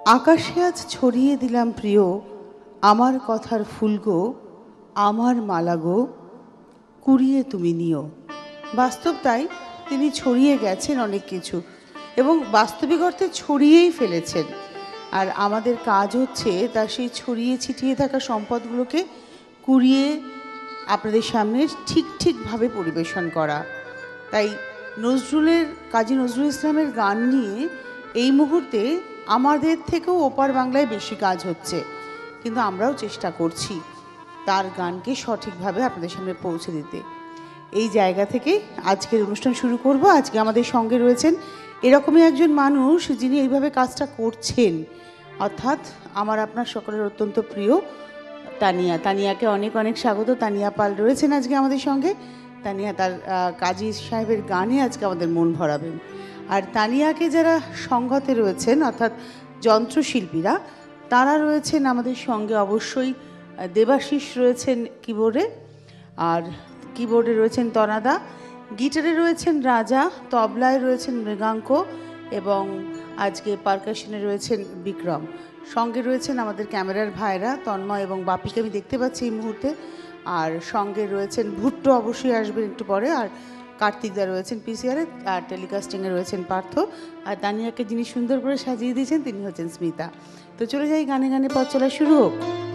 আকাশে আজ ছড়িয়ে দিলাম প্রিয় আমার কথার ফুল গো, আমার মালা গো, কুড়িয়ে তুমি নিও। বাস্তব তাই, তিনি ছড়িয়ে গেছেন অনেক কিছু এবং বাস্তবিক অর্থে ছড়িয়েই ফেলেছেন। আর আমাদের কাজ হচ্ছে তার সেই ছড়িয়ে ছিটিয়ে থাকা সম্পদগুলোকে কুড়িয়ে আপনাদের সামনে ঠিকভাবে পরিবেশন করা। তাই কাজী নজরুল ইসলামের গান নিয়ে এই মুহূর্তে আমাদের থেকেও ওপার বাংলায় বেশি কাজ হচ্ছে, কিন্তু আমরাও চেষ্টা করছি তার গানকে সঠিকভাবে আপনাদের সামনে পৌঁছে দিতে। এই জায়গা থেকে আজকের অনুষ্ঠান শুরু করব। আজকে আমাদের সঙ্গে রয়েছেন এরকমই একজন মানুষ যিনি এইভাবে কাজটা করছেন, অর্থাৎ আমার আপনার সকলের অত্যন্ত প্রিয় তানিয়াকে অনেক অনেক স্বাগত। তানিয়া পাল রয়েছেন আজকে আমাদের সঙ্গে। তানিয়া তার কাজী সাহেবের গানে আজকে আমাদের মন ভরাবেন। আর তানিয়াকে যারা সঙ্গতে রয়েছেন অর্থাৎ যন্ত্রশিল্পীরা, তারা রয়েছেন আমাদের সঙ্গে অবশ্যই। দেবাশিস রয়েছেন কিবোর্ডে, আর কিবোর্ডে রয়েছেন তনাদা, গিটারে রয়েছেন রাজা, তবলায় রয়েছেন মৃগাঙ্ক এবং আজকে পারকাশনে রয়েছেন বিক্রম। সঙ্গে রয়েছেন আমাদের ক্যামেরার ভাইরা তন্ময় এবং বাপিকে আমি দেখতে পাচ্ছি এই মুহূর্তে। আর সঙ্গে রয়েছেন ভুট্টো, অবশ্যই আসবেন একটু পরে। আর কার্তিকদা রয়েছেন পিসিআরে, আর টেলিকাস্টিংয়ে রয়েছেন পার্থ। আর তানিয়াকে যিনি সুন্দর করে সাজিয়ে দিয়েছেন তিনি হচ্ছেন স্মিতা। তো চলে যাই, গানে গানে পথ চলা শুরু হোক।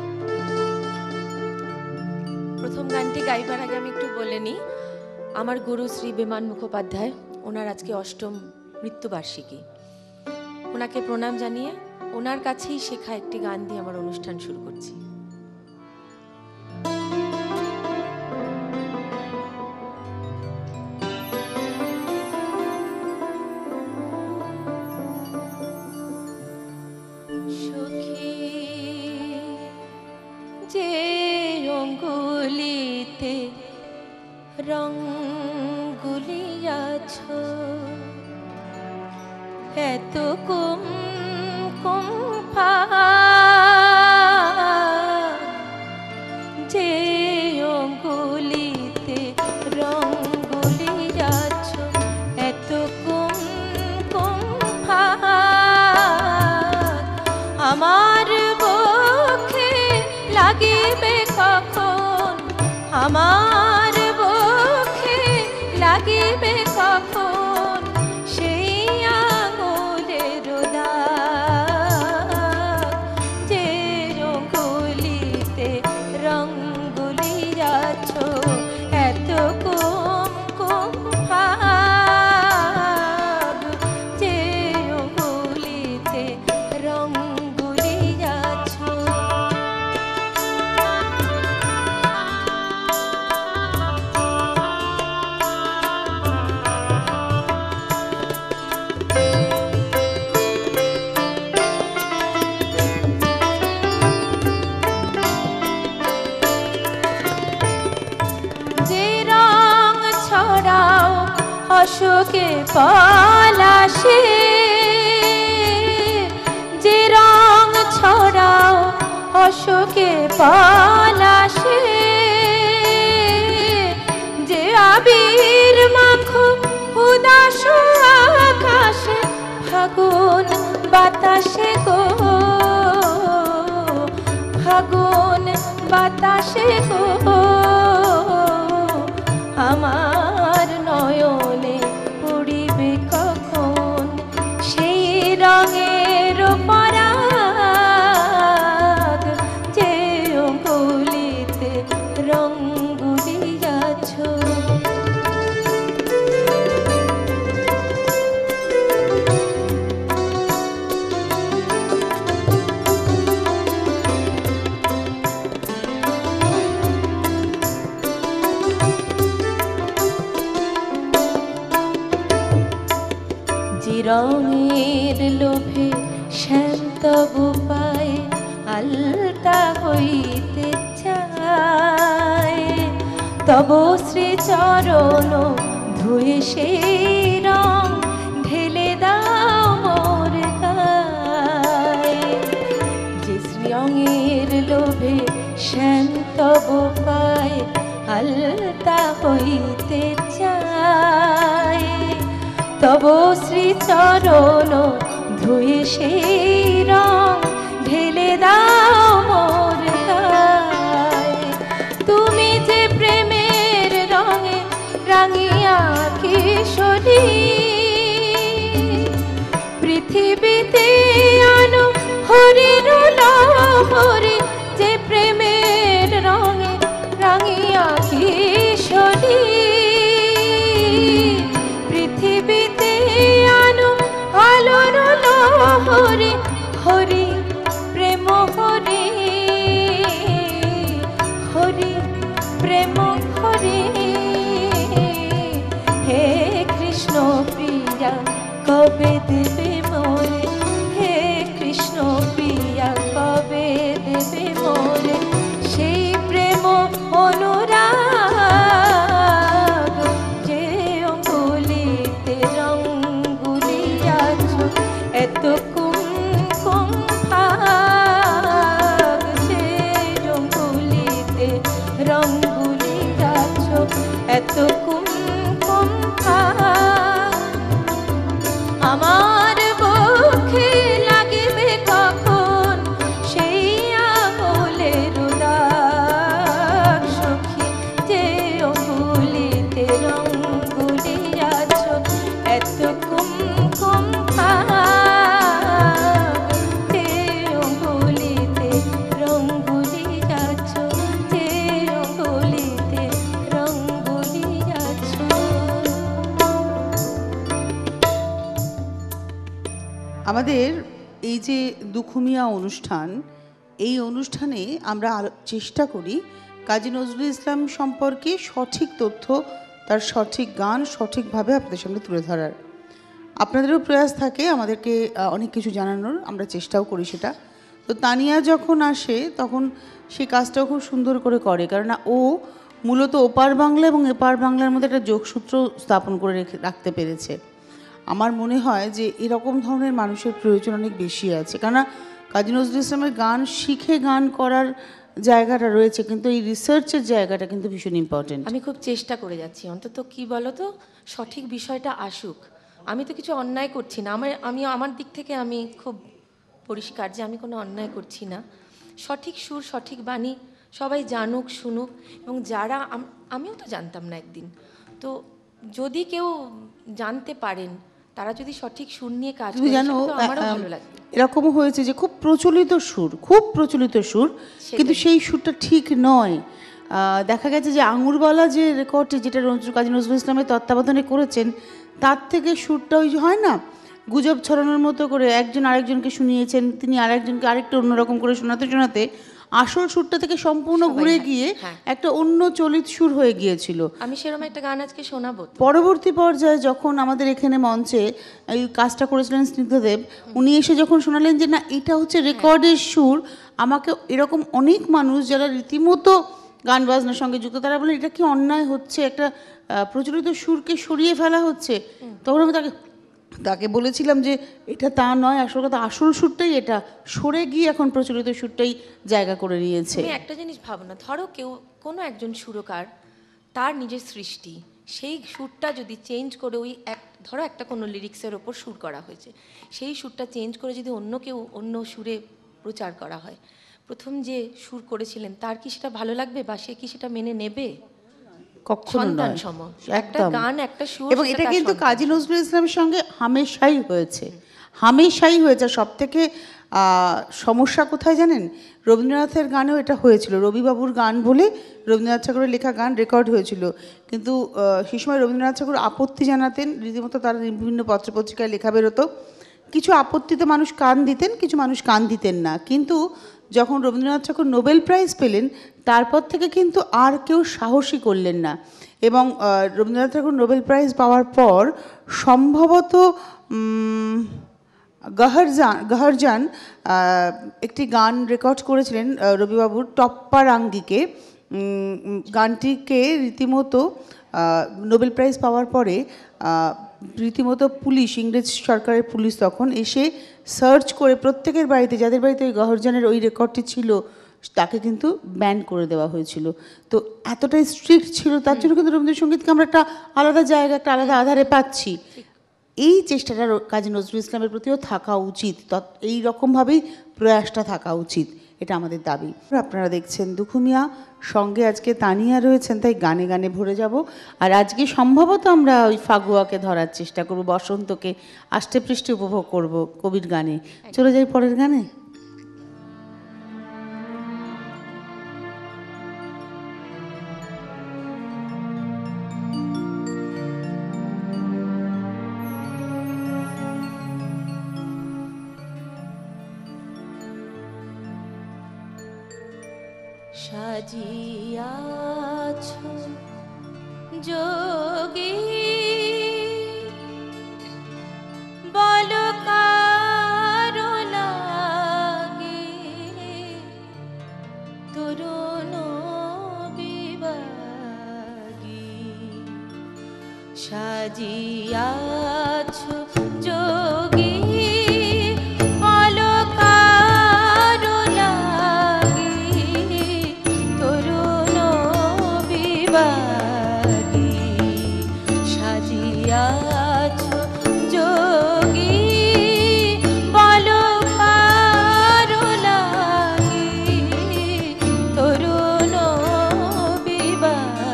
প্রথম গানটি গাইবার আগে আমি একটু বলে নিই, আমার গুরু শ্রী বিমান মুখোপাধ্যায়, ওনার আজকে ৮ম মৃত্যুবার্ষিকী। ওনাকে প্রণাম জানিয়ে ওনার কাছেই শেখা একটি গান দিয়ে আমার অনুষ্ঠান শুরু করছি। যে অঙ্গুলিতে রং গুলিয়াছ, এত কম কম যে অঙ্গুলিতে রং গুলিয়াছ, এত কম কম আমার বক্ষে লাগিবে কখন, আমার বক্ষে লাগিবে কখন সেই আঙুলের দাগ, যে রঙগুলিতে রঙগুলিয়াছ, এত কম কম ভাগ, যে রঙগুলিতে রঙগুলিয়াছ। অশোকে পলাশে, যে রং ছড়াও অশোকে পলাশে, যে আবির মাখো উদাস আকাশে, ফাগুন বাতাসে গো, ফাগুন বাতাসে গো, আমার নয়নে পড়িবে কখন সেই রঙের পরাগ, যে অঙ্গুলিতে রং গুলিয়াছ। রঙের লোভে শ্যাম তবু পায়ে আলতা হইতে চায়, তব শ্রীচরণ ধুয়ে সেই রং ঢেলে দাও মোর গায়ে, যে শ্রীরঙের লোভে শ্যাম তবু পায়ে আলতা হইতে চায়, তব শ্রীচরণ ধুয়ে সেই রং এই যে দুখুমিয়া অনুষ্ঠান, এই অনুষ্ঠানে আমরা চেষ্টা করি কাজী নজরুল ইসলাম সম্পর্কে সঠিক তথ্য, তার সঠিক গান সঠিকভাবে আপনাদের সামনে তুলে ধরার। আপনাদেরও প্রয়াস থাকে আমাদেরকে অনেক কিছু জানানোর, আমরা চেষ্টাও করি সেটা। তো তানিয়া যখন আসে তখন সে কাজটাও খুব সুন্দর করে করে, কেননা ও মূলত ওপার বাংলা এবং এপার বাংলার মধ্যে একটা যোগসূত্র স্থাপন করে রাখতে পেরেছে। আমার মনে হয় যে এরকম ধরনের মানুষের প্রয়োজন অনেক বেশি আছে, কেননা কাজী নজরুল ইসলামের গান শিখে গান করার জায়গাটা রয়েছে, কিন্তু এই রিসার্চের জায়গাটা কিন্তু ভীষণ ইম্পর্টেন্ট। আমি খুব চেষ্টা করে যাচ্ছি, অন্তত কি বলো তো, সঠিক বিষয়টা আসুক। আমি তো কিছু অন্যায় করছি না, আমার দিক থেকে আমি খুব পরিষ্কার যে আমি কোনো অন্যায় করছি না। সঠিক সুর, সঠিক বাণী সবাই জানুক, শুনুক। এবং যারা আমিও তো জানতাম না একদিন, তো যদি কেউ জানতে পারেন, তারা যদি সঠিক সুর নিয়ে কাজ করে, জানো আমারও ভালো লাগবে। এরকমও হয়েছে যে খুব প্রচলিত সুর, কিন্তু সেই সুরটা ঠিক নয়। দেখা গেছে যে আঙুরবালা যে রেকর্ডটি, যেটা কাজী নজরুল ইসলামের তত্ত্বাবধানে করেছেন, তার থেকে সুরটা ওই হয় না, গুজব ছড়ানোর মতো করে একজন আরেকজনকে শুনিয়েছেন, তিনি আরেকজনকে আরেকটা অন্যরকম করে শোনাতে শোনাতে আসল সুরটা থেকে সম্পূর্ণ ঘুরে গিয়ে একটা অন্য চলিত সুর হয়ে গিয়েছিল। আমি সেরকম একটা গান আজকে শোনাবো। পরবর্তী পর্যায়ে যখন আমাদের এখানে মঞ্চে এই কাজটা করেছিলেন স্নিগ্ধদেব, উনি এসে যখন শোনালেন যে না এটা হচ্ছে রেকর্ডের সুর, আমাকে এরকম অনেক মানুষ যারা রীতিমতো গান বাজনার সঙ্গে যুক্ত, তারা বলেন এটা কি অন্যায় হচ্ছে, একটা প্রচলিত সুরকে সরিয়ে ফেলা হচ্ছে। তখন আমি তাকে বলেছিলাম যে এটা তা নয়, আসল কথা আসল সুরটাই এটা, সরে গিয়ে এখন প্রচলিত সুরটাই জায়গা করে নিয়েছে। তুমি একটা জিনিস ভাবো না, ধরো কোনো একজন সুরকার, তার নিজের সৃষ্টি, সেই সুরটা যদি চেঞ্জ করে ধরো একটা কোনো লিরিক্সের ওপর সুর করা হয়েছে, সেই সুরটা চেঞ্জ করে যদি অন্য সুরে প্রচার করা হয়, প্রথম যে সুর করেছিলেন তার কি সেটা ভালো লাগবে, বা সে কি সেটা মেনে নেবে? কখনো নয়। একটা গান, একটা সুর, এবং এটা কিন্তু কাজী নজরুল ইসলামের সঙ্গে হামেশাই হয়েছে। সব থেকে সমস্যা কোথায় জানেন? রবীন্দ্রনাথের গানেও এটা হয়েছিল, রবিবাবুর গান বলে রবীন্দ্রনাথ ঠাকুরের লেখা গান রেকর্ড হয়েছিল, কিন্তু সেই সময় রবীন্দ্রনাথ ঠাকুর আপত্তি জানাতেন, রীতিমতো তার বিভিন্ন পত্রপত্রিকায় লেখা বেরোতো। কিছু আপত্তিতে মানুষ কান দিতেন, কিছু মানুষ কান দিতেন না। কিন্তু যখন রবীন্দ্রনাথ ঠাকুর নোবেল প্রাইজ পেলেন, তারপর থেকে কিন্তু আর কেউ সাহসী করলেন না। এবং রবীন্দ্রনাথ ঠাকুর নোবেল প্রাইজ পাওয়ার পর সম্ভবত গহরজান একটি গান রেকর্ড করেছিলেন রবিবাবুর, টপ্পার আঙ্গিকে। গানটিকে রীতিমতো নোবেল প্রাইজ পাওয়ার পরে রীতিমতো পুলিশ, ইংরেজ সরকারের পুলিশ তখন এসে সার্চ করে প্রত্যেকের বাড়িতে, যাদের বাড়িতে ওই গহরজানের ওই রেকর্ডটি ছিল, তাকে কিন্তু ব্যান করে দেওয়া হয়েছিল। তো এতটাই স্ট্রিক্ট ছিল, তার জন্য কিন্তু রবীন্দ্রসঙ্গীতকে আমরা একটা আলাদা জায়গা, একটা আলাদা আধারে পাচ্ছি। এই চেষ্টাটা কাজী নজরুল ইসলামের প্রতিও থাকা উচিত, এই রকমভাবেই প্রয়াসটা থাকা উচিত, এটা আমাদের দাবি। আপনারা দেখছেন দুখুমিয়া, সঙ্গে আজকে তানিয়া রয়েছেন, তাই গানে গানে ভরে যাব। আর আজকে সম্ভবত আমরা ওই ফাগুয়াকে ধরার চেষ্টা করব, বসন্তকে আষ্টে পৃষ্ঠে উপভোগ করব কবির গানে। চলে যাই পরের গানে। সাজিয়াছো যোগী বলো কারো লাগে তরুণ বিভাগী, সাজিয়াছো যোগী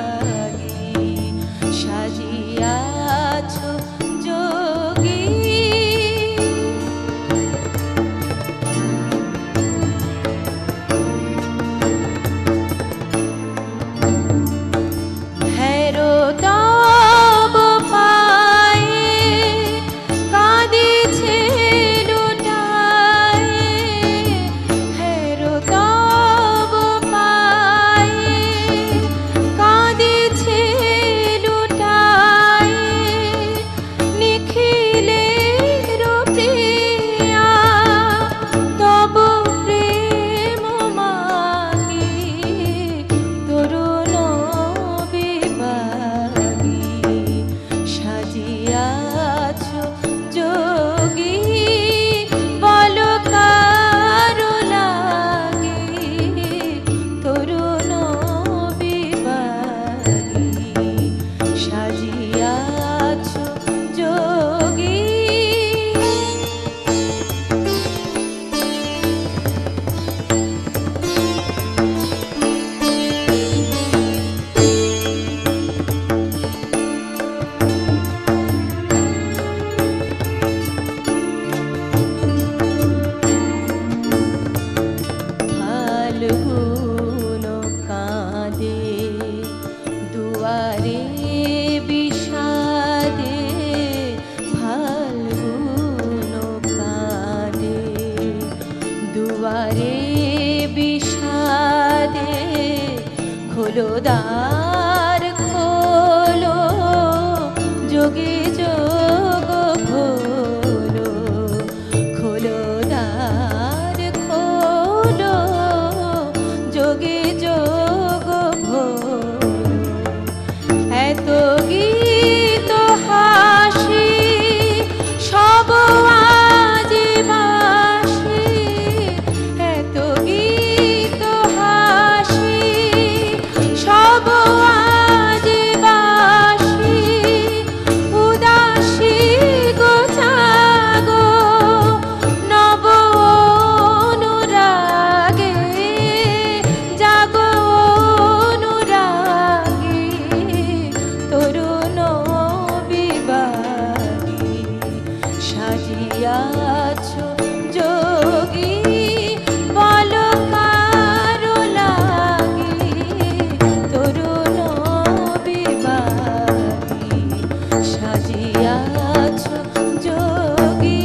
সাজিয়াছো যোগী দুয়ারে বিষাদে খোলো দ্বার খোলো, যোগে যোগ খোলো, খোলো দ্বার খোলো, যোগে যোগ খোলো। এত গীত হাসি সব আজি বাসি, এত গীত হাসি সব আজি বাসি, উদাসী গো জাগো নব অনুরাগে, জাগো অনুরাগে তরুণ বিবাগী, সাজিয়াছ যোগী বল কারো লাগি, তরুণ বিবাগী সাজিয়াছ যোগী।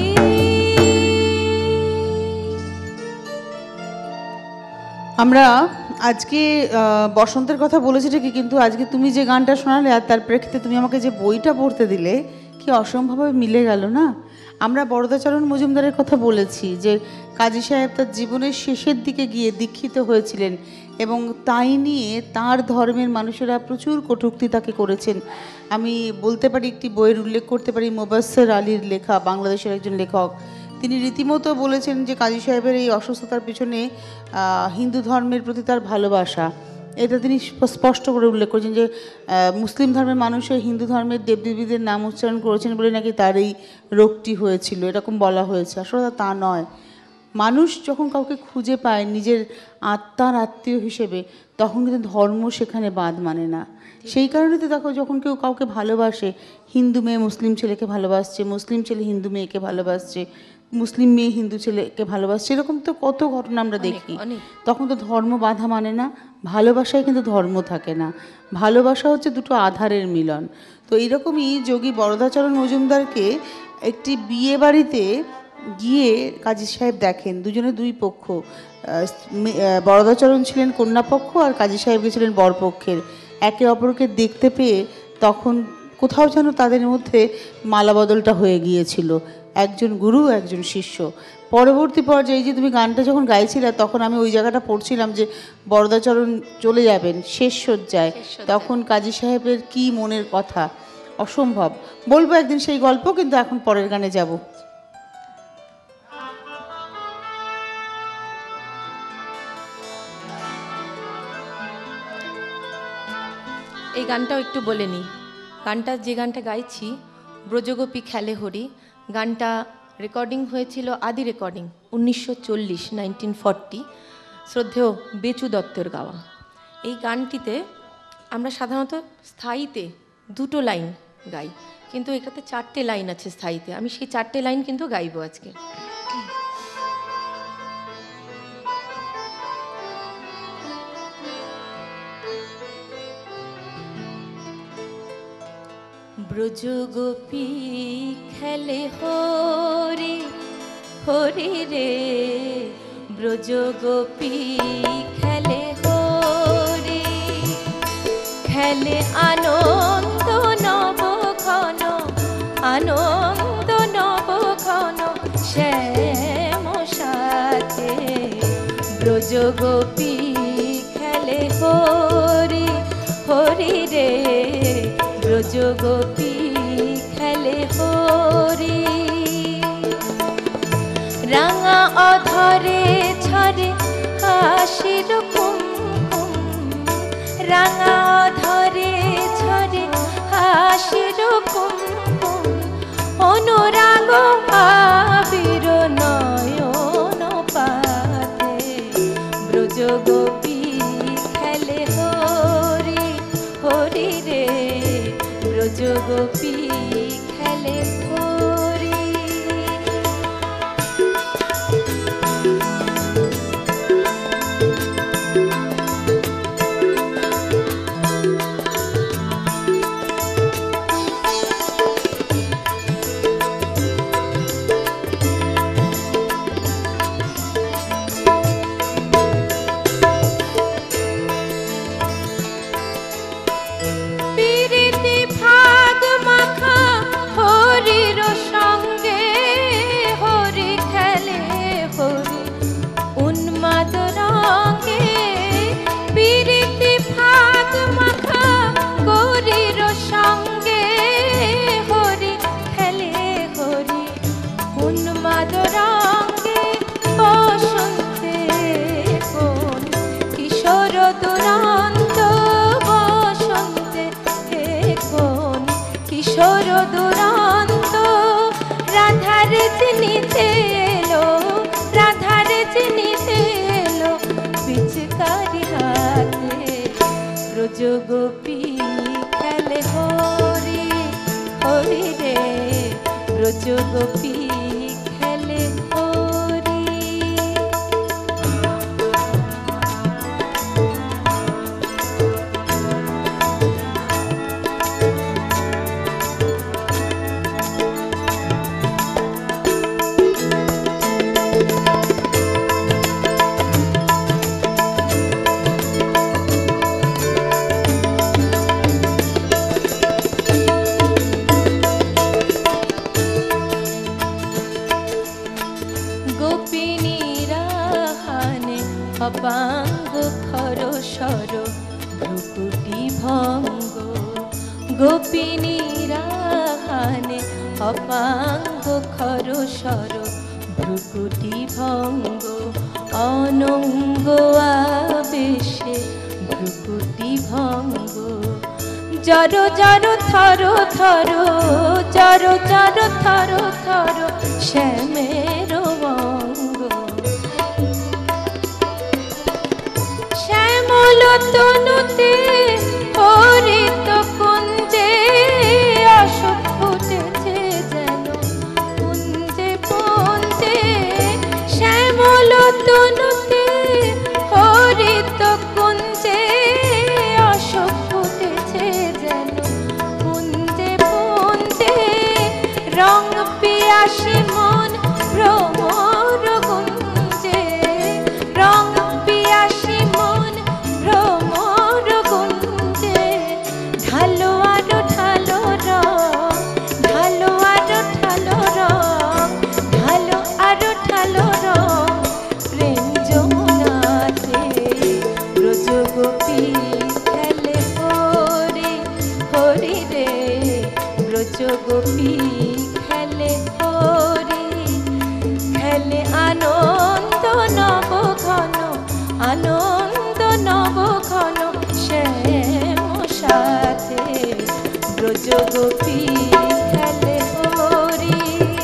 আমরা আজকে বসন্তের কথা বলেছি ঠিকই, কিন্তু আজকে তুমি যে গানটা শোনালে আর তার প্রেক্ষিতে তুমি আমাকে যে বইটা পড়তে দিলে, কি অসম্ভবভাবে মিলে গেল না। আমরা বরদাচরণ মজুমদারের কথা বলেছি যে কাজী সাহেব তার জীবনের শেষের দিকে গিয়ে দীক্ষিত হয়েছিলেন এবং তাই নিয়ে তার ধর্মের মানুষেরা প্রচুর কটূক্তি তাকে করেছেন। আমি বলতে পারি, একটি বইয়ের উল্লেখ করতে পারি, মোবাশ্বের আলীর লেখা, বাংলাদেশের একজন লেখক। তিনি রীতিমতো বলেছেন যে কাজী সাহেবের এই অসুস্থতার পিছনে হিন্দু ধর্মের প্রতি তার ভালোবাসা, এটা তিনি স্পষ্ট করে উল্লেখ করেছেন যে মুসলিম ধর্মের মানুষও হিন্দু ধর্মের দেবদেবীদের নাম উচ্চারণ করেছেন বলে নাকি তার এই রোগটি হয়েছিল, এরকম বলা হয়েছে। আসলে তা নয়। মানুষ যখন কাউকে খুঁজে পায় নিজের আত্মার আত্মীয় হিসেবে, তখন কিন্তু ধর্ম সেখানে বাদ মানে না। সেই কারণে তো দেখো, যখন কেউ কাউকে ভালোবাসে, হিন্দু মেয়ে মুসলিম ছেলেকে ভালোবাসছে, মুসলিম ছেলে হিন্দু মেয়েকে ভালোবাসছে, মুসলিম মেয়ে হিন্দু ছেলেকে ভালোবাসছে, এরকম তো কত ঘটনা আমরা দেখি। তখন তো ধর্ম বাধা মানে না, ভালোবাসায় কিন্তু ধর্ম থাকে না, ভালোবাসা হচ্ছে দুটো আধারের মিলন। তো এইরকমই যোগী বরদাচরণ মজুমদারকে একটি বিয়ে বাড়িতে গিয়ে কাজী সাহেব দেখেন, দুজনে দুই পক্ষ, বরদাচরণ ছিলেন কন্যাপক্ষ আর কাজী সাহেব ছিলেন বরপক্ষের। একে অপরকে দেখতে পেয়ে তখন কোথাও যেন তাদের মধ্যে মালাবদলটা হয়ে গিয়েছিল, একজন গুরু একজন শিষ্য। পরবর্তী পর্যায়ে যে তুমি গানটা যখন গাইছিলে, তখন আমি ওই জায়গাটা পড়ছিলাম যে বরদাচরণ চলে যাবেন শেষ শয্যায়, তখন কাজী সাহেবের কি মনের কথা, অসম্ভব। বলবো একদিন সেই গল্প, কিন্তু এখন পরের গানে যাব। এই গানটাও একটু বলে নিই। গানটা যে গানটা গাইছি, ব্রজগোপী খেলে হরি, গানটা রেকর্ডিং হয়েছিল, আদি রেকর্ডিং 1940, 1940, শ্রদ্ধেয় বেচু দত্তের গাওয়া। এই গানটিতে আমরা সাধারণত স্থায়ীতে দুটো লাইন গাই, কিন্তু এটাতে 4টে লাইন আছে স্থায়ীতে। আমি সেই 4টে লাইন কিন্তু গাইবো আজকে। ব্রজগোপী খেলে হরি হরি রে, ব্রজগোপী খেলে হরি, খেলে আনন্দ নবঘন, আনন্দ নবঘন শ্যাম সাথে। ব্রজগোপী খেলে হরি হরি রে, ব্রজগোপী খেলে হরি। রাঙা অধরে ছড়ে হাসির কুমকুম, রাঙা অধরে ছড়ে হাসির কুমকুম, অনুরাগ আবির নয়ন পাতে। ব্রজগোপী খেলে হরি হরি রে, ব্রজগোপী খেলে হরি। ব্রজ গোপী খেলে হরি। অপাঙ্গ খর সর ভ্রুকুটি ভঙ্গ, গোপিনীরা হানে অপাঙ্গ খর সর ভ্রুকুটি ভঙ্গ, অনঙ্গ আবেশে ভ্রুকুটি ভঙ্গ, জর জর থর থর, জর জর থর থর শ্যামের অঙ্গ, শ্যামল তনুতে হরিত কুঞ্জে অশোক ফুটেছে যেন কুঞ্জে পুঞ্জে, শ্যামল তনুতে হরিত কুঞ্জে অশোক ফুটেছে যেন কুঞ্জে পুঞ্জে, রং পিয়াসী মন ভ্রমর গুঞ্জে, রং পিয়াসী মন ভ্রমর গুঞ্জে, ঢালো আরো ঢালো রং, ঢালো আরো ঢালো রং, ঢালো আরো ঢালো রং, প্রেম যমুনাতে ব্রজ গোপী খেলে হরি হরি রে, ব্রজ গোপী খেলে হরি, খেলে আনন্দ নব ঘন, আনন্দ নব ঘন শ্যাম সাথে, ব্রজ গোপী খেলে হরি,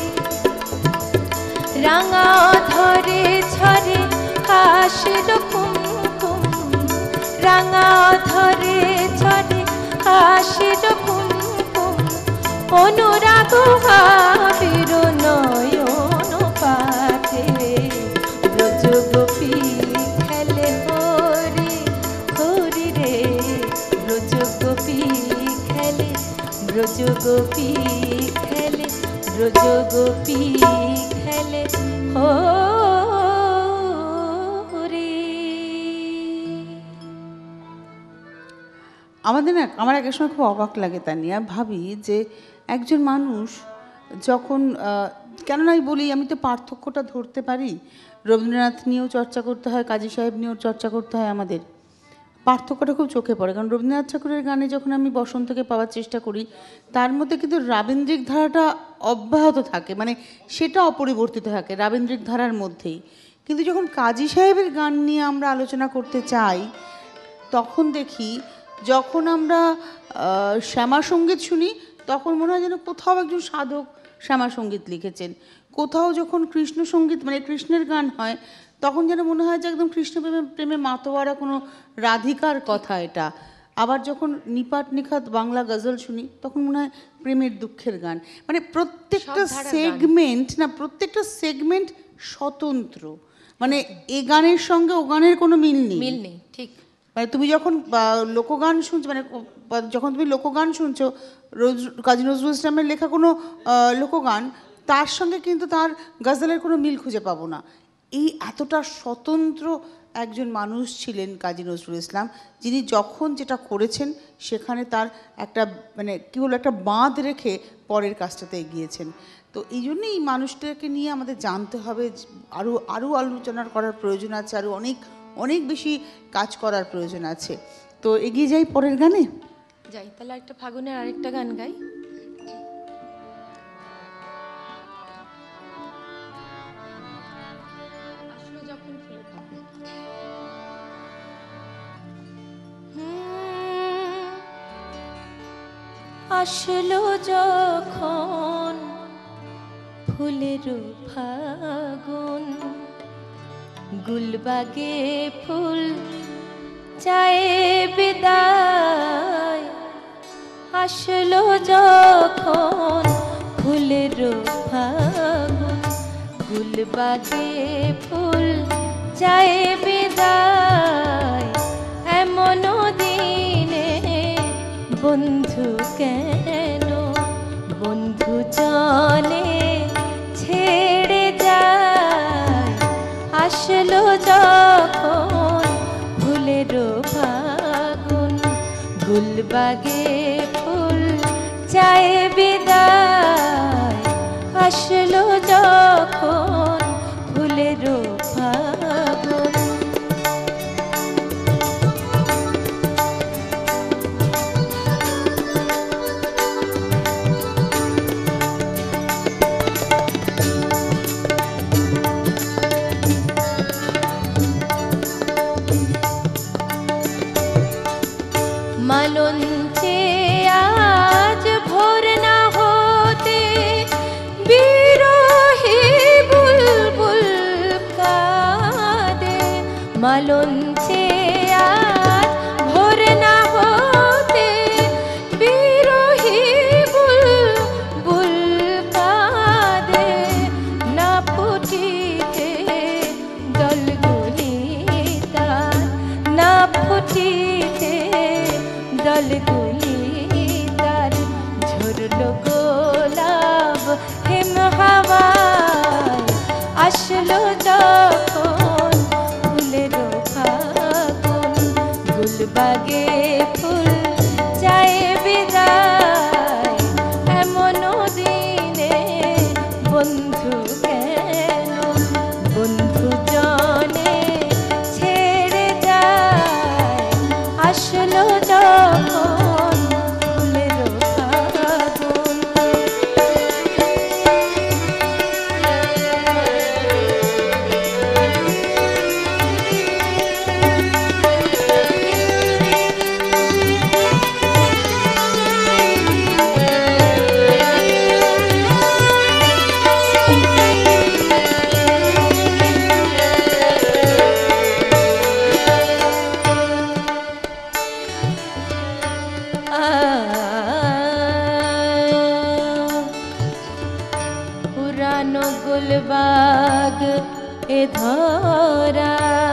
রাঙা ধরে ঝরে হাসির কুমকুম, রাঙা ধরে ঝরে হাসির কুমকুম, অনুরাগ ভাবির নয়ন পাতে, ব্রজ গোপী খেলে হরি হরি রে, ব্রজ গোপী খেলে, ব্রজ গোপী খেলে, ব্রজ গোপী খেলে হরি। আমার এক সময় খুব অবাক লাগে তা নিয়ে ভাবি যে একজন মানুষ যখন কেননা আমি বলি, আমি তো পার্থক্যটা ধরতে পারি, রবীন্দ্রনাথ নিয়েও চর্চা করতে হয়, কাজী সাহেব নিয়েও চর্চা করতে হয়, আমাদের পার্থক্যটা খুব চোখে পড়ে। কারণ রবীন্দ্রনাথ ঠাকুরের গানে যখন আমি বসন্তকে পাওয়ার চেষ্টা করি, তার মধ্যে কিন্তু রাবীন্দ্রিক ধারাটা অব্যাহত থাকে, মানে সেটা অপরিবর্তিত থাকে রাবীন্দ্রিক ধারার মধ্যেই। কিন্তু যখন কাজী সাহেবের গান নিয়ে আমরা আলোচনা করতে চাই, তখন দেখি যখন আমরা শ্যামা সঙ্গীত শুনি, তখন মনে হয় যেন কোথাও একজন সাধক শ্যামা সঙ্গীত লিখেছেন। কোথাও যখন কৃষ্ণ সঙ্গীত মানে কৃষ্ণের গান হয়, তখন যেন মনে হয় যে একদম কৃষ্ণ প্রেমে মাতোয়ারা কোনো রাধিকার কথা এটা। আবার যখন নিপাট নিখাত বাংলা গজল শুনি, তখন মনে হয় প্রেমের দুঃখের গান। মানে প্রত্যেকটা সেগমেন্ট না, প্রত্যেকটা সেগমেন্ট স্বতন্ত্র, মানে এ গানের সঙ্গে ও গানের কোনো মিল নেই। ঠিক, মানে তুমি যখন লোকগান শুনছো, মানে যখন তুমি লোকগান শুনছো, কাজী নজরুল ইসলামের লেখা কোনো লোকগান, তার সঙ্গে কিন্তু তার গজলের কোনো মিল খুঁজে পাবো না। এই এতটা স্বতন্ত্র একজন মানুষ ছিলেন কাজী নজরুল ইসলাম, যিনি যখন যেটা করেছেন সেখানে তার একটা মানে কী বলবো, একটা বাঁধ রেখে পরের কাজটাতে এগিয়েছেন। তো এই জন্যই এই মানুষটাকে নিয়ে আমাদের জানতে হবে, আরও আলোচনা করার প্রয়োজন আছে, আরও অনেক অনেক বেশি কাজ করার প্রয়োজন আছে। তো এগিয়ে যাই পরের গানে যাই, তাহলে একটা ফাগুনের আরেকটা গান গাই। আসলো যখন ফুলের ফাগুন, গুলবাগে ফুল চায় বিদায়, আসলো যখন ফুলের ফাগুন গুলবাগে ফুল যায় বিদায় এমন দিনে বন্ধু কেন বন্ধু জনে ছেড়ে যায় আসলো যখন ফুলের ফাগুন গুলবাগে ফুল যায় বিদায় আসলো যখন ফুলের ফাগুন মালঞ্চে আজ ভোর না হতে বিরহী বুলবুল কাঁদে মালঞ্চে আজ ভোর না হতে বিরহী বুলবুল কাঁদে না ফুটিতে দলগুলি তার না ফুটিতে দলগুলি তার ঝরলো গোলাপ হিম হাওয়ায় আসলো যখন ফুলের ফাগুন গুলবাগে ফুল যায় বিদায় এমন দিনে বন্ধু কেন বন্ধু জনে ছেড়ে যায় আসলো যখন ফুলের ফাগুন পুরানো গুলবাগ এ ধরা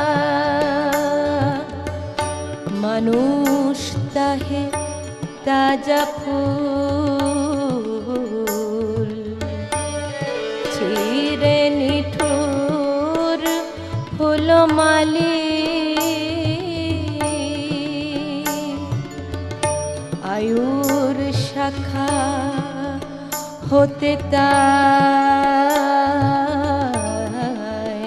মানুষ তাহে তাজা ফুল চিরে নিঠুর ফুলমালি আয়ুর শাখা হতে তাই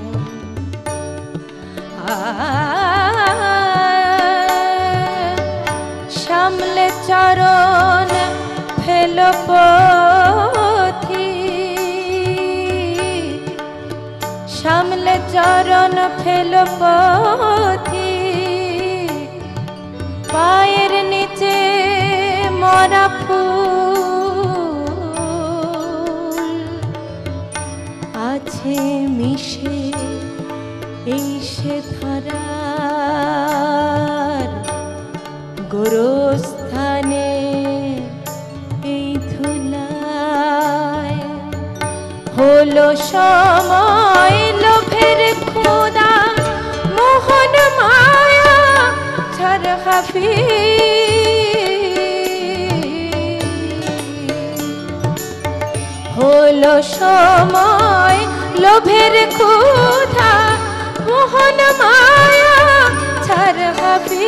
সামলে চরণ ফেল পথি সামলে চরণ ফেল পথি পায়ের নিচে মরা ফুল আছে মিশে এই সে ধরার গোরস্থানে এই ধুলায় হলো সময় লোভের খোদা মোহন মায়া ছাড় হাফি হলো সময় লোভের ক্ষুধা মোহন মায়া ছাড় হাফি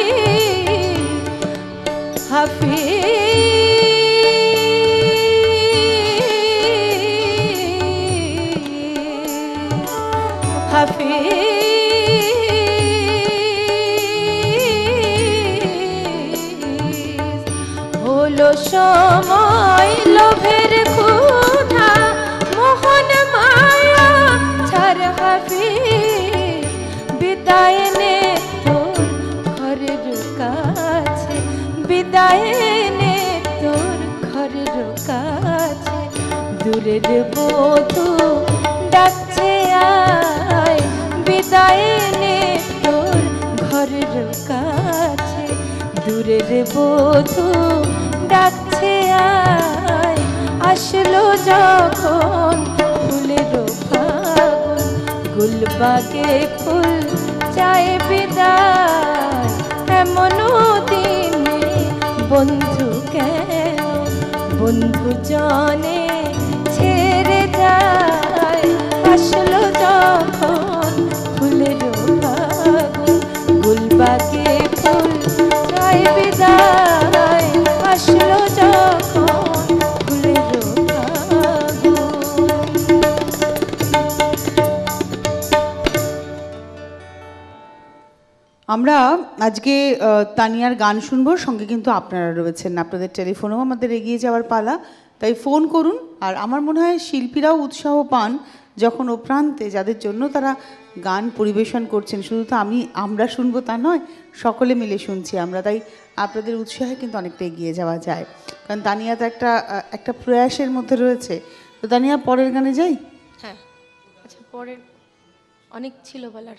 হাফি হাফি হলো সময় লোভের ক্ষুধা মোহন মায়া ছাড় হাফি বিদায় নে তোর ঘরের কাছে বিদায় নে তোর ঘরের কাছে দূরের বধূ ডাকছে আয় বিদায় নে তোর ঘরের কাছে দূরের বধূ ডাকছে আয় আসলো যখন ফুলের ফাগুন, গুলবাগে ফুল চায় বিদায়, এমন দিনে বন্ধু কেন বন্ধু জনে ছেড়ে যায়। আসলো যখন ফুলের ফাগুন, গুলবাগে ফুল চায় বিদায়, আসলো যখন ফুলের ফাগুন। আমরা আজকে তানিয়ার গান শুনবো, সঙ্গে কিন্তু আপনারা রয়েছেন, আপনাদের টেলিফোনেও আমাদের এগিয়ে যাওয়ার পালা, তাই ফোন করুন। আর আমার মনে হয় শিল্পীরাও উৎসাহ পান যখন ও প্রান্তে যাদের জন্য তারা গান পরিবেশন করছেন, শুধু তো আমরা শুনবো তা নয়, সকলে মিলে শুনছি আমরা, তাই আপনাদের উৎসাহে কিন্তু অনেকটা এগিয়ে যাওয়া যায়। কারণ তানিয়া তো একটা প্রয়াসের মধ্যে রয়েছে। তো তানিয়া, পরের গানে যাই। হ্যাঁ, আচ্ছা, পরের অনেক ছিল বলার।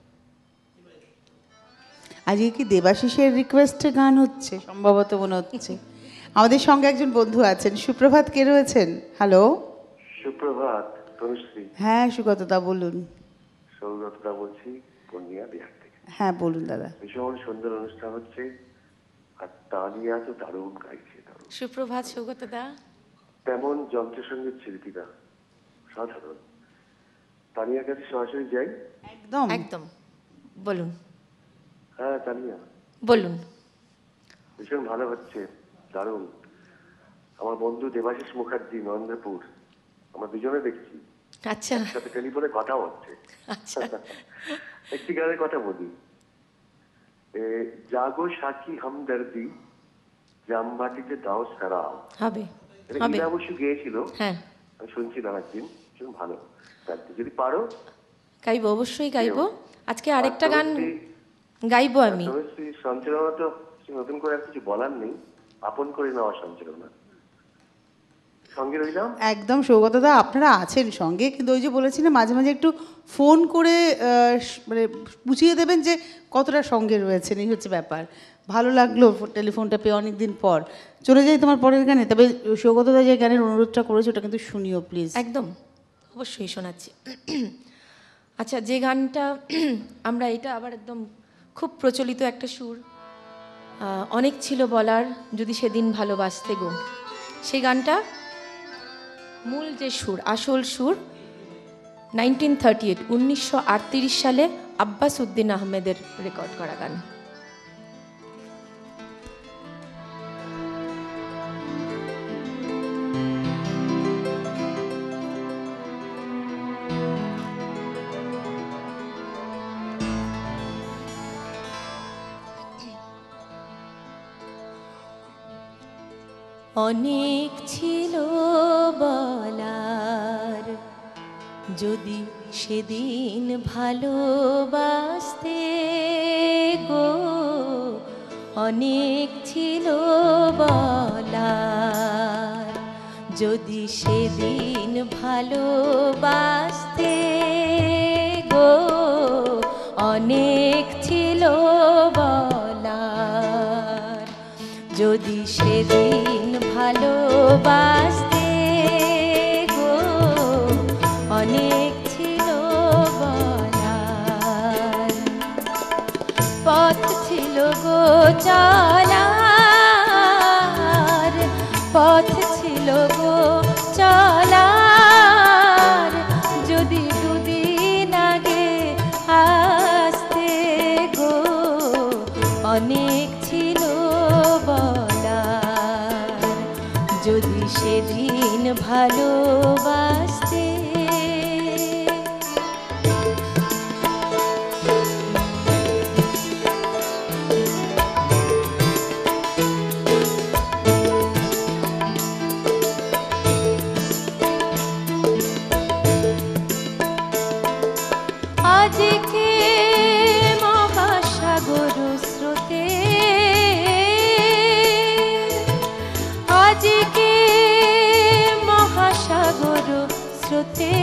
আজকে কি দেবাশিসের রিকোয়েস্টে গান হচ্ছে সম্ভবত মনে হচ্ছে। আমাদের সঙ্গে একজন বন্ধু আছেন, সুপ্রভাত, কে রয়েছেন? হ্যালো, সুপ্রভাত। তনুশ্রী। হ্যাঁ সুগতদা বলুন। সৌগতদা বলছি, পূর্ণিয়া বিহার থেকে। হ্যাঁ বলুন দাদা। ভীষণ সুন্দর অনুষ্ঠান হচ্ছে, আর তানিয়া তো দারুণ গাইছে, দারুণ। সুপ্রভাত সৌগতদা। তেমন যন্ত্রসঙ্গীত শিল্পীরা সাধারণ। তানিয়ার কাছে সরাসরি যাই। একদম একদম, বলুন। হ্যাঁ তানিয়া, বলুন। ভীষণ ভালো হচ্ছে, দারুণ। আমার বন্ধু দেবাশিস মুখার্জি, নন্দেপুর, আমরা দুজনে দেখছি, আচ্ছা সাথে টেলিফোনে কথা হচ্ছে। আচ্ছা, একটি গানের কথা বলি, জাগো সাকি হামদর্দি, জামবাটিতে দাও সারাও। হবে এটা হবে। ইলা বসু গেয়েছিল, হ্যাঁ, আমি শুনছিলাম একদিন, ভীষণ ভালো গাইতে। যদি পারো গাইবো, অবশ্যই গাইবো। আজকে আরেকটা গান গাইবো আমি। সঞ্চালনা তো নতুন করে আর কিছু বলার নেই, আপন করে নেওয়া সঞ্চালনা। সঙ্গে রইলাম। একদম সৌগতদা, আপনারা আছেন সঙ্গে, কিন্তু ওই যে বলেছি না, মাঝে মাঝে একটু ফোন করে মানে বুঝিয়ে দেবেন যে কতটা সঙ্গে রয়েছেন, এই হচ্ছে ব্যাপার। ভালো লাগলো টেলিফোনটা পেয়ে অনেক দিন পর। চলে যাই তোমার পরের গানে। তবে সৌগতদা যে গানের অনুরোধটা করেছে ওটা কিন্তু শুনিও প্লিজ। একদম, অবশ্যই শোনাচ্ছি। আচ্ছা, যে গানটা আমরা, এটা আবার একদম খুব প্রচলিত একটা সুর, অনেক ছিল বলার যদি সেদিন ভালোবাসতে গো। সেই গানটা মূল যে সুর, আসল সুর 1938 সালে আব্বাস উদ্দিন আহমেদের রেকর্ড করা গান। অনেক ছিল বলার যদি সেদিন ভালোবাসতে গো, অনেক ছিল বলার যদি সেদিন ভালোবাসতে গো, অনেক ছিল বলার যদি সেদিন ভালোবাসতে গো, অনেক ছিল বলার। পথ ছিল গো চলার, পথ ছিল গো চলার যদি দুদিন আগে আসতে গো, অনেক ছিল বলার যদি সেদিন ভালোবাসতে। আজকে মহাসাগর স্রোতে, আজকে মহাসাগর স্রোতে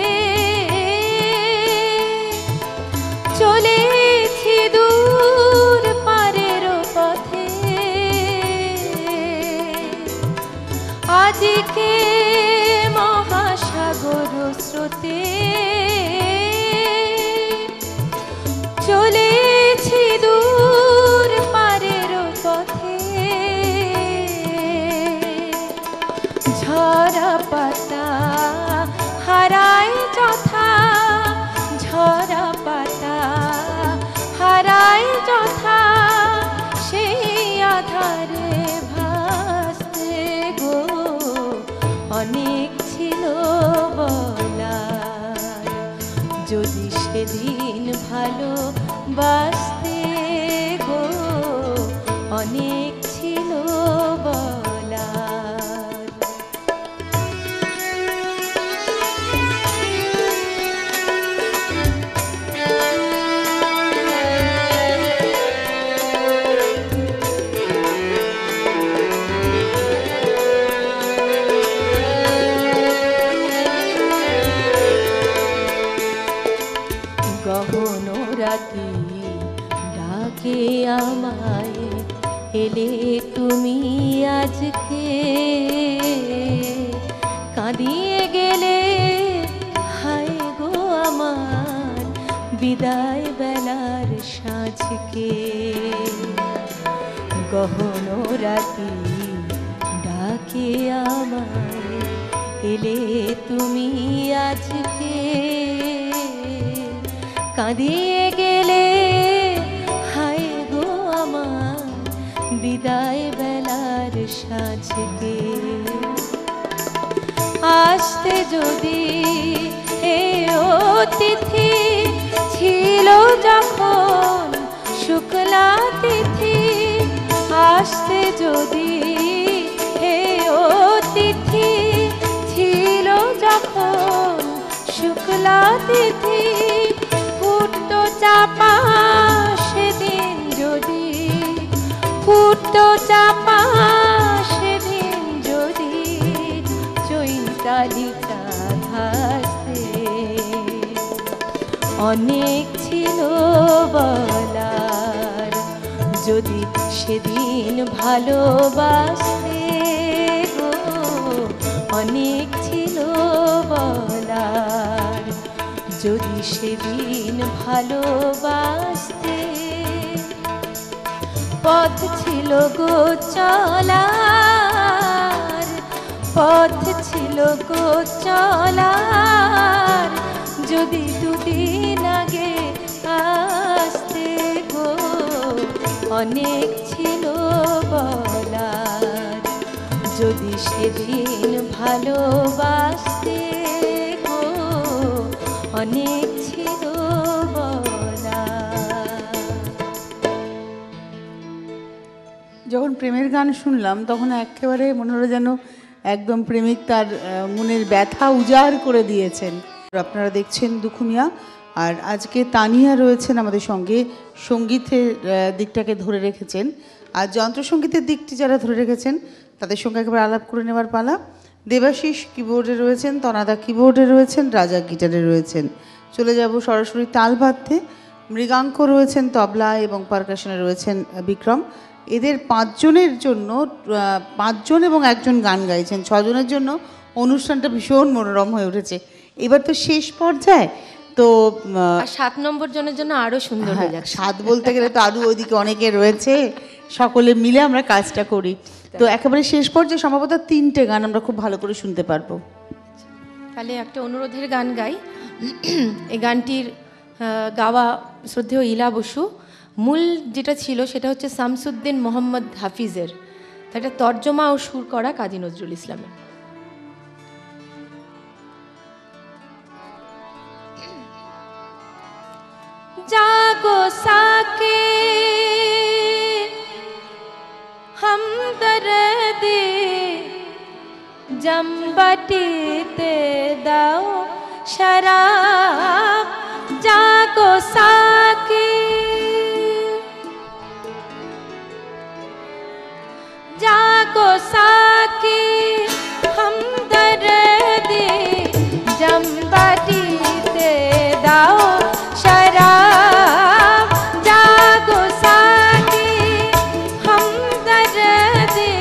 চলেছি দূর পারের পথে, আজকে চলেছি দূর পারের পথে, ঝরা পাতা হারায় যথা, ঝরা পাতা হারায় যথা, সেই আধারে ভাসতে গো অনেক ছিল বলার, যদি সেদিন ভালোবাসতে গো অনেক ছিল বলার। গহন রাতি ডাকে আমায়, এলে তুমি আজকে, কাঁদিয়ে গেলে হায় গো আমার বিদায় বেলার সাঁঝকে। গহন রাতি ডাকে আমায়, এলে তুমি আজকে, কাঁদিয়ে গেলে হায় গো আমার বিদায় বেলার সাঁঝকে। আসতে যদি হে অতিথি ছিল যখন শুক্লা তিথি, আসতে যদি হে অতিথি ছিল যখন শুক্লা তিথি, ফুটতো চাপা সেদিন যদি, ফুটতো চাপা সেদিন যদি চৈতালিকা ভাসতে, অনেক ছিল বলার, যদি সেদিন ভালোবাসতে গো অনেক ছিল বলার, যদি সেদিন ভালোবাসতে। পথ ছিল গো চলার, পথ ছিল গো চলার, যদি দুদিন আগে আসতে গো অনেক ছিল বলার, যদি সেদিন ভালোবাসতে গো অনেক ছিল বলার। যখন প্রেমের গান শুনলাম তখন একেবারে মনে হলো যেন একদম প্রেমিক তার মনের ব্যথা উজাড় করে দিয়েছেন। আপনারা দেখছেন দুখু মিয়া, আর আজকে তানিয়া রয়েছেন আমাদের সঙ্গে, সঙ্গীতের দিকটাকে ধরে রেখেছেন, আর যন্ত্রসঙ্গীতের দিকটি যারা ধরে রেখেছেন তাদের সঙ্গে একেবারে আলাপ করে নেওয়ার পালা। দেবাশিস কিবোর্ডে রয়েছেন, তনাদা কিবোর্ডে রয়েছেন, রাজা গিটারে রয়েছেন। চলে যাব সরাসরি তাল বাদ্যে। মৃগাঙ্ক রয়েছেন, তবলা এবং পারকাশনে রয়েছেন বিক্রম। এদের পাঁচজনের জন্য, পাঁচজন এবং একজন গান গাইছেন, ছজনের জন্য অনুষ্ঠানটা ভীষণ মনোরম হয়ে উঠেছে। এবার তো শেষ পর্যায়ে, তো 7 নম্বর জনের জন্য আরো সুন্দর হয়ে যাচ্ছে। 7 বলতে গেলে তো আরো ওইদিকে অনেকে রয়েছে, সকলে মিলে আমরা কাজটা করি। তো একেবারে শেষ পর্যায়ে সম্ভবত 3টে গান আমরা খুব ভালো করে শুনতে পারবো। তাহলে একটা অনুরোধের গান গাই। এই গানটির গাওয়া শ্রদ্ধেয় ইলা বসু, মূল যেটা ছিল সেটা হচ্ছে শামসুদ্দিন মোহাম্মদ হাফিজের, এটা তর্জমা ও সুর করা কাজী নজরুল ইসলামের। জাগো সাকে हमदर्दी जम्बटीते दाओ शराब जागो साकी जागो साकी हमदर्दी जम्बटीते दाओ शराब जागो साकी हमदर्दी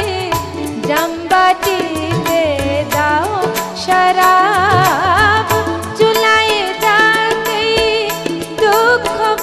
जम्बटीते दाओ शराब जुलाई जाके दुख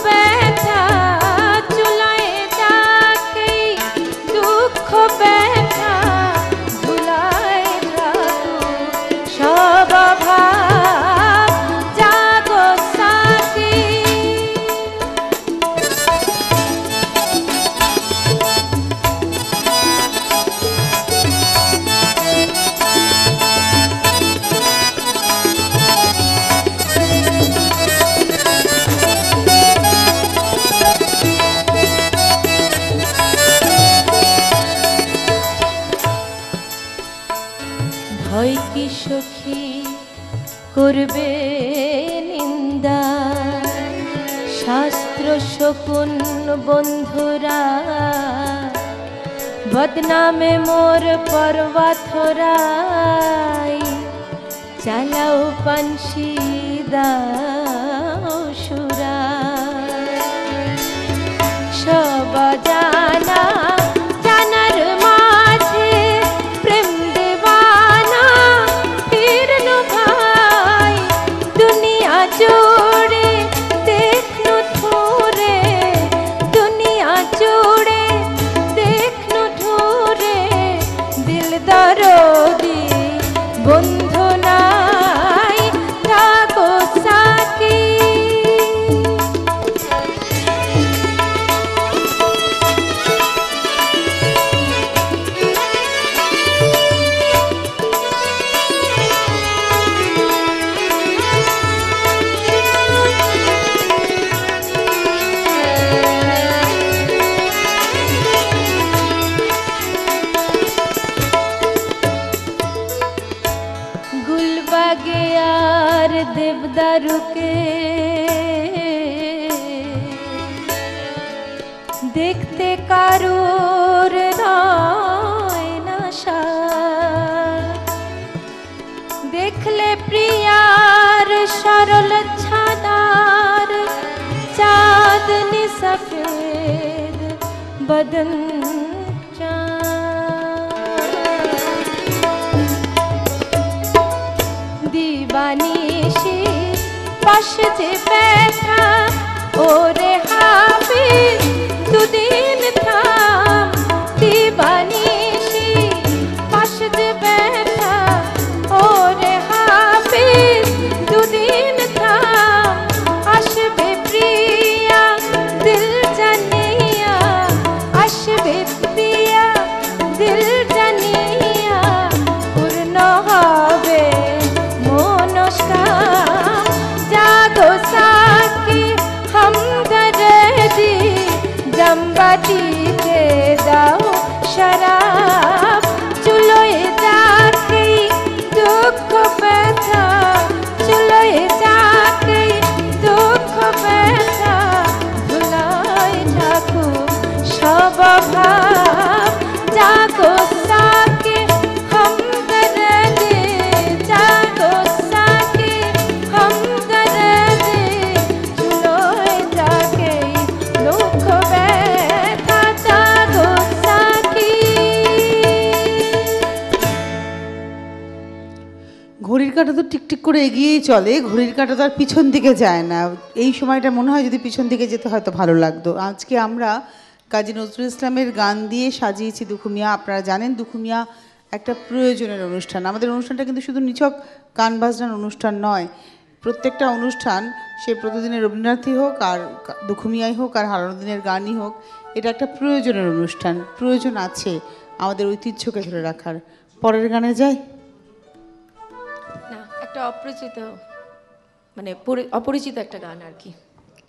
করবে নিন্দা, শাস্ত্র শকুন বন্ধুরা বদনামে মোর পর্বতরাই, চালাও পানসি দাও সুরা। সব জানা জানার মাঝে প্রেম দেওয়ানা ফিরনো ভাই, দুনিয়া জুড়ে দেখনো থোরে, দুনিয়া জুড়ে দেখনো থোরে, দিল দরদি বন্ধু নাই থাকো সাকি। গুলবাগে আর দেবদারুকে দেখতে কারুর নয় নাশা, দেখলে প্রিয়ার সরল ছাদার চাঁদনি সফেদ বদন দিবানিশি পাশে যে बैठा ওরে হাফিজ দুদিন থাম, দিবানিশি পাশে যে बैठा ওরে হাফিজ দুদিন থাম, আসবে প্রিয়া দিল জানিয়া, আসবে প্রিয়া দিল জানিয়া, পূর্ণ হবে जागो साकी हमदर्दी, जम्बाटी के दाओ शराब, चुलोए जाके दुख बैठा, चुलोए जाके दुख बैठा, भुलाए जाको सब भाव, जागो साकी हमदर्दी, जागो साकी हमदर्दी, चुलोए जाके दुख बैठा, जागो साकी। ঘড়ির কাঁটা তো টিকটিক করে এগিয়েই চলে, ঘড়ির কাঁটা তো আর পিছন দিকে যায় না। এই সময়টা মনে হয় যদি পিছন দিকে যেতে হয়তো ভালো লাগতো। আজকে আমরা কাজী নজরুল ইসলামের গান দিয়ে সাজিয়েছি দুখুমিয়া। আপনারা জানেন দুখুমিয়া একটা প্রয়োজনের অনুষ্ঠান। আমাদের অনুষ্ঠানটা কিন্তু শুধু নিছক গান বাজনার অনুষ্ঠান নয়, প্রত্যেকটা অনুষ্ঠান সে প্রতিদিনের রবীন্দ্রনাথই হোক আর দুখুমিয়াই হোক আর হারানো দিনের গানই হোক, এটা একটা প্রয়োজনের অনুষ্ঠান। প্রয়োজন আছে আমাদের ঐতিহ্যকে ধরে রাখার। পরের গানে যাই। না, একটা অপরিচিত মানে অপরিচিত একটা গান আর কি।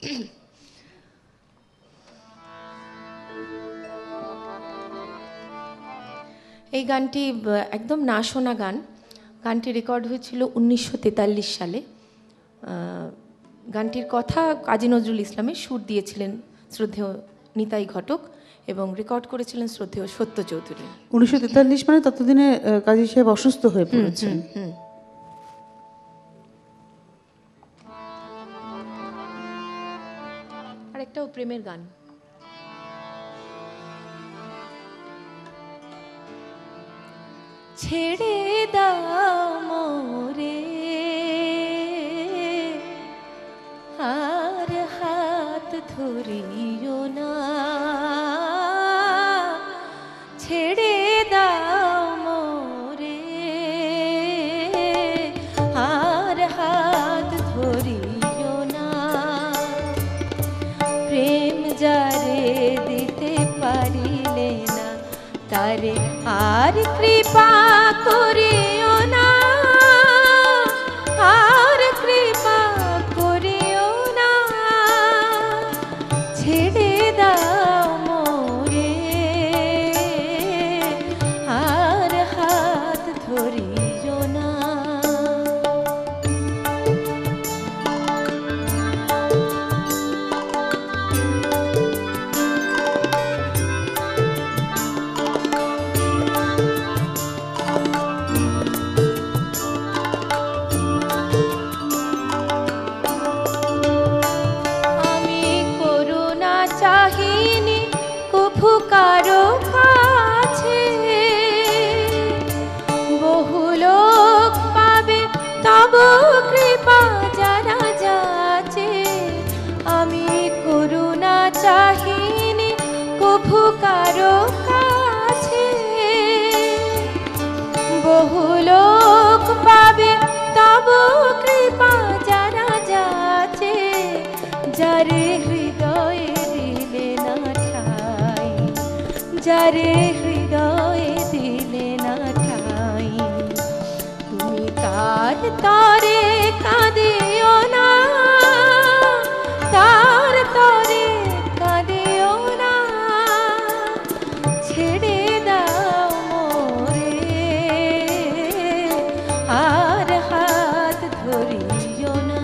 এই গানটি একদম না শোনা গান। গানটি রেকর্ড হয়েছিল 1943 সালে। গানটির কথা কাজী নজরুল ইসলামের, সুর দিয়েছিলেন শ্রদ্ধেয় নিতাই ঘটক এবং রেকর্ড করেছিলেন শ্রদ্ধেয় সত্য চৌধুরী। 1943 মানে ততদিনে কাজী সাহেব অসুস্থ হয়ে পড়েছেন। আর একটাও প্রেমের গান। ছেড়ে দাও মোরে আর হাত ধরিও না, ছেড়ে দাও মোরে আর হাত ধরিও না, প্রেম যারে দিতে পারিলে না তারে আর কৃপা করিও না, আর কৃপা করিও না, ছেড়ে দাও মোরে আর হাত ধরিও না। চাহিনি কভু কারো কাছে, বহু লোক পাবে তব কৃপা যারা যাচে, যারে হৃদয়ে দিলে না ঠাই, যারে হৃদয়ে দিলে না ঠাই। তুমি তার তরে কাঁদিও না, তার তরে কাঁদিও না, ছেড়ে দাও মোরে আর হাত ধরিও না।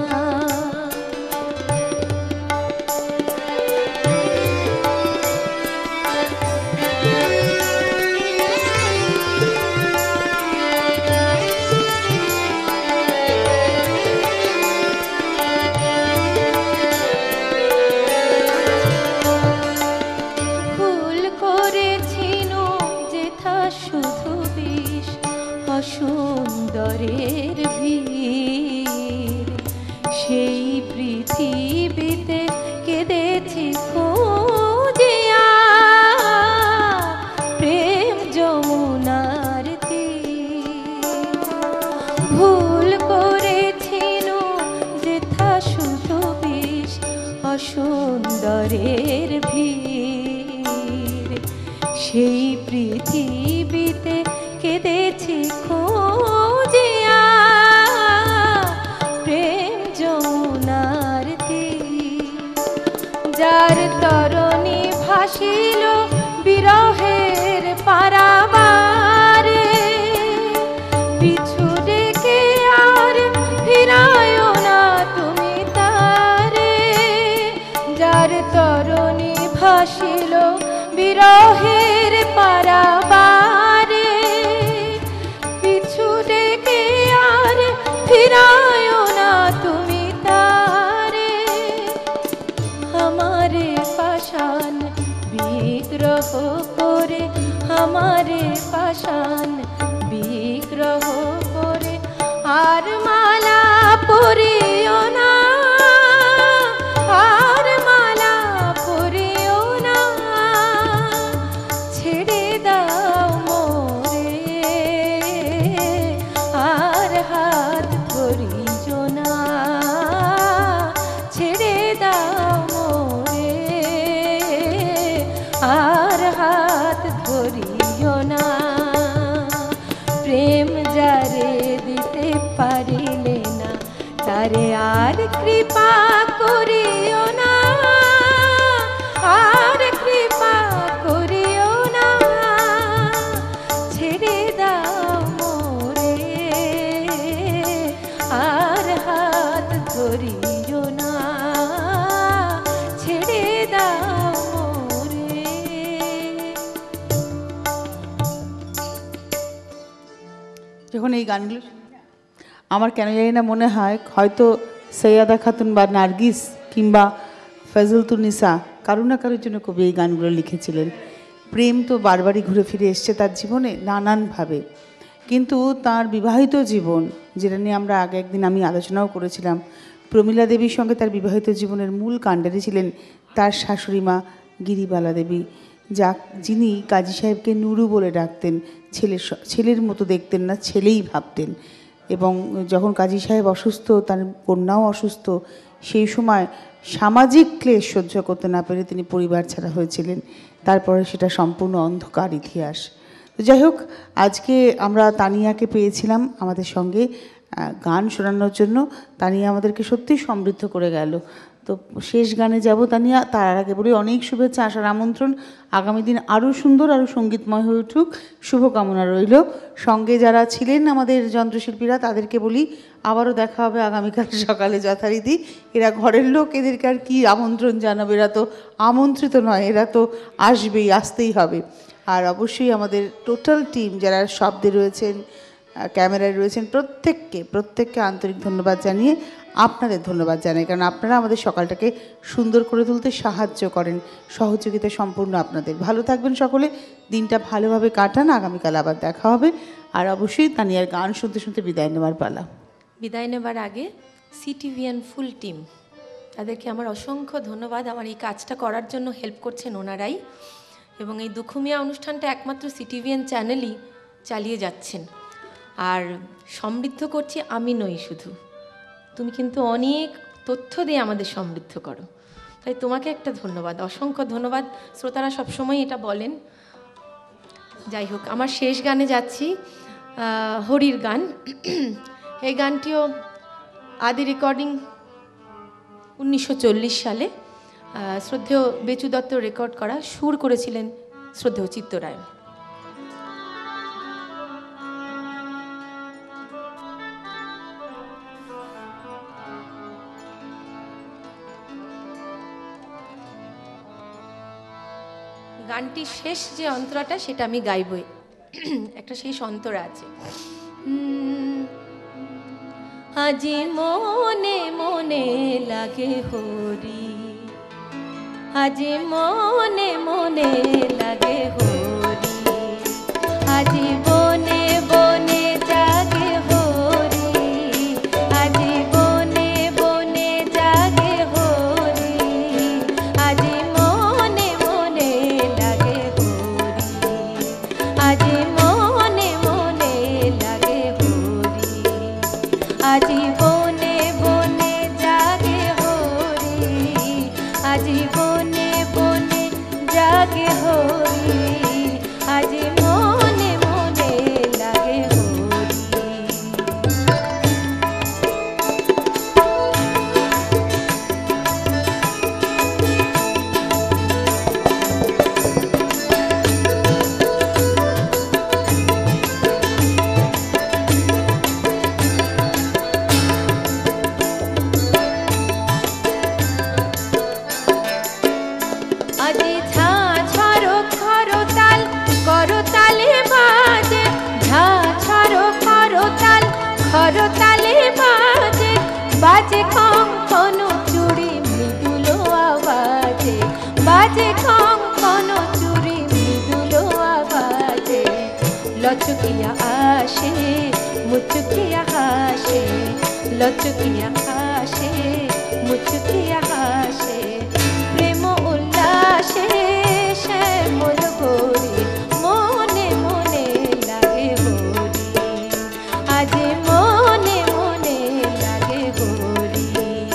ভুল করেছিনু যেথা শুধু বিষ, অসুন্দরের ভিড়, সেই পৃথিবীতে কেঁদেছি খুঁজিয়া প্রেম যমুনার তীর। ভুল করেছিনু যেথা শুধু বিষ, অসুন্দরের ভিড়, সেই পৃথিবীতে কেঁদেছি খুঁজিয়া প্রেম যমুনার তীর। যার তরণী ভাসিল বিরহের পারাবারে, পিছু ডেকে আর ফিরায় না তুমি তারে। যার তরণী ভাসিল বিরহের পারাবারে, পিছু ডেকে আর ফিরায় না তুমি তারে। আমারে পাষাণ বিগ্রহ করে, আমারে পাষাণ বিগ্রহ করে আর মালা পরিও না, আর মালা পরিও না, ছেড়ে দাও মোরে আর হাত ধরিও না, ছেড়ে দাও মোরে আর হাত ধরিও না। প্রেম যারে দিতে পারিলে না, তারে আর কৃপা করিও না, আর কৃপা করিও না, ছেড়ে দাও মোরে আর হাত ধরিও না, ছেড়ে দাও মোরে। যখন এই গানগুলো আমার কেন জানি না মনে হয় হয়তো সৈয়দা খাতুন বা নার্গিস কিংবা ফজলতুন্নিসা কারো না কারোর জন্য কবি এই গানগুলো লিখেছিলেন। প্রেম তো বারবারই ঘুরে ফিরে এসছে তার জীবনে নানানভাবে, কিন্তু তার বিবাহিত জীবন যেটা নিয়ে আমরা আগে একদিন আমি আলোচনাও করেছিলাম, প্রমীলা দেবীর সঙ্গে তার বিবাহিত জীবনের মূল কাণ্ডারি ছিলেন তার শাশুড়ি মা গিরিবালা দেবী, যিনি কাজী সাহেবকে নুরু বলে ডাকতেন, ছেলের মতো দেখতেন না, ছেলেই ভাবতেন। এবং যখন কাজী সাহেব অসুস্থ, তার কন্যাও অসুস্থ, সেই সময় সামাজিক ক্লেশ সহ্য করতে না পেরে তিনি পরিবার ছাড়া হয়েছিলেন। তারপরে সেটা সম্পূর্ণ অন্ধকার ইতিহাস। তো যাই হোক, আজকে আমরা তানিয়াকে পেয়েছিলাম আমাদের সঙ্গে গান শোনানোর জন্য। তানিয়া আমাদেরকে সত্যিই সমৃদ্ধ করে গেল। তো শেষ গানে যাব তানিয়া, তার আগে বলি অনেক শুভেচ্ছা, আসার আমন্ত্রণ। আগামী দিন আরও সুন্দর, আরও সঙ্গীতময় হয়ে উঠুক, শুভকামনা রইল। সঙ্গে যারা ছিলেন আমাদের যন্ত্রশিল্পীরা তাদেরকে বলি আবারও দেখা হবে আগামীকাল সকালে যথারীতি। এরা ঘরের লোক, এদেরকে আর কি আমন্ত্রণ জানাবে, এরা তো আমন্ত্রিত নয়, এরা তো আসবেই, আসতেই হবে। আর অবশ্যই আমাদের টোটাল টিম যারা শব্দে রয়েছেন, ক্যামেরায় রয়েছেন, প্রত্যেককে আন্তরিক ধন্যবাদ জানিয়ে আপনাদের ধন্যবাদ জানাই, কারণ আপনারা আমাদের সকালটাকে সুন্দর করে তুলতে সাহায্য করেন, সহযোগিতা সম্পূর্ণ আপনাদের। ভালো থাকবেন সকলে, দিনটা ভালোভাবে কাটান, আগামীকাল আবার দেখা হবে। আর অবশ্যই তানিয়ার গান শুনতে শুনতে বিদায় নেওয়ার পালা। বিদায় নেবার আগে সিটিভিএন ফুল টিম তাদেরকে আমার অসংখ্য ধন্যবাদ। আমার এই কাজটা করার জন্য হেল্প করছেন ওনারাই, এবং এই দুখুমিয়া অনুষ্ঠানটা একমাত্র সিটিভিএন চ্যানেলই চালিয়ে যাচ্ছেন। আর সমৃদ্ধ করছি আমি নই শুধু, তুমি কিন্তু অনেক তথ্য দিয়ে আমাদের সমৃদ্ধ করো, তাই তোমাকে একটা ধন্যবাদ, অসংখ্য ধন্যবাদ। শ্রোতারা সবসময় এটা বলেন। যাই হোক, আমার শেষ গানে যাচ্ছি, হরির গান। এই গানটিও আদি রেকর্ডিং 1940 সালে, শ্রদ্ধেয় বেচু দত্ত রেকর্ড করা, সুর করেছিলেন শ্রদ্ধেয় চিত্তরায়। গানটির শেষ যে অন্তরাটা সেটা আমি গাইবই, একটা শেষ অন্তরা আছে। আজি মনে মনে লাগে হরি, আজি মনে মনে লাগে হরি, আজি বনে বনে জাগে হরি, আজি বনে বনে জাগে হরি, আজি মনে মনে লাগে হরি, আজি মনে মনে লাগে হরি, আজি বনে বনে জাগে হরি, আজি বনে বনে জাগে হরি, আজি মনে মনে লাগে হরি। আজি ঝা ছাড়ো খরতাল করতালে বাজে, ঝা ছাড়ো খরতাল খরতালে বাজে, বাজে কঙ্কন চুড়ি মৃদুল আওয়াজে, বাজে কঙ্কন চুড়ি মৃদুল আওয়াজে, লচকিয়া আসে মুচকিয়া হাসে, লচকিয়া আসে মুচকিয়া হাসে, প্রেম উল্লাসে শ্যামল হরি, মনে মনে লাগে হরি, আজি মনে মনে লাগে হরি।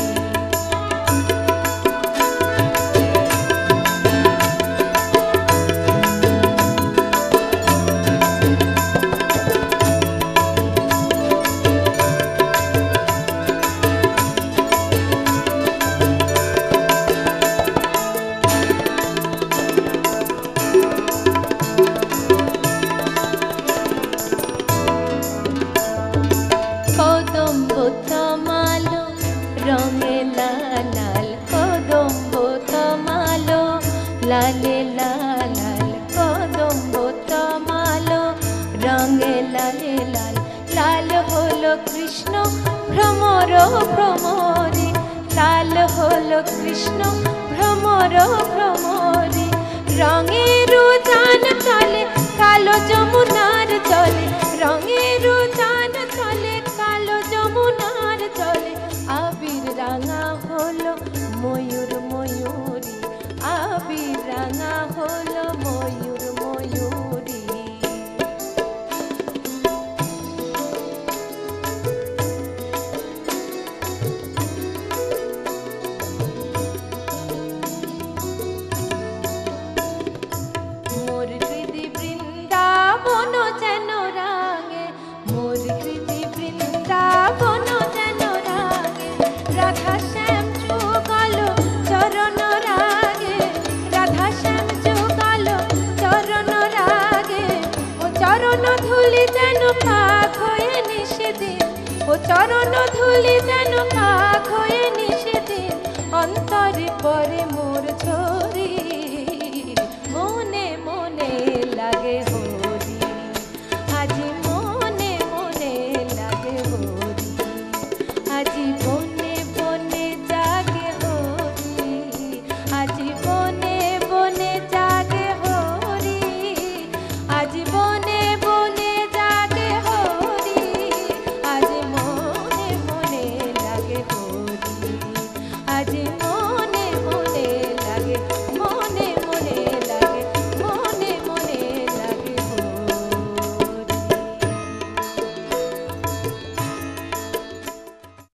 কদম্ব তমালো রঙে লাল লাল, কদম্ব তমালো লালে লাল লাল, কদম্ব তমালো রঙে লালে লাল, লাল হলো কৃষ্ণ ভ্রমর ভ্রমরে, লাল হলো কৃষ্ণ ভ্রমর ভ্রমরে, রঙের উজান চলে কালো যমুনার চলে, রঙের উজান চলে কালো যমুনার চলে, আবির রাঙা হলো ময়ূর ময়ূরী, আবির রাঙা হলো ময়ূর ময়ূরী। মোর হৃদি বৃন্দাবন যেন রাঙে, মোর হৃদি বৃন্দাবন যেন রাঙে, রাধা শ্যাম যুগল চরণ রাগে, রাধা শ্যাম যুগল চরণ রাগে, ও চরণ ধুলি যেন পাক হয়ে নিষেদিন, ও চরণ ধুলি যেন পাক হয়ে নিষেদিন, অন্তরে পরে মোর ঝরি, মনে মনে লাগে হরি, আজি মনে মনে লাগে হরি, আজি বনে বনে জাগে হরি, আজি বনে বনে জাগে হরি, আজি বনে বনে জাগে হরি, আজি মনে মনে লাগে হরি, বাজে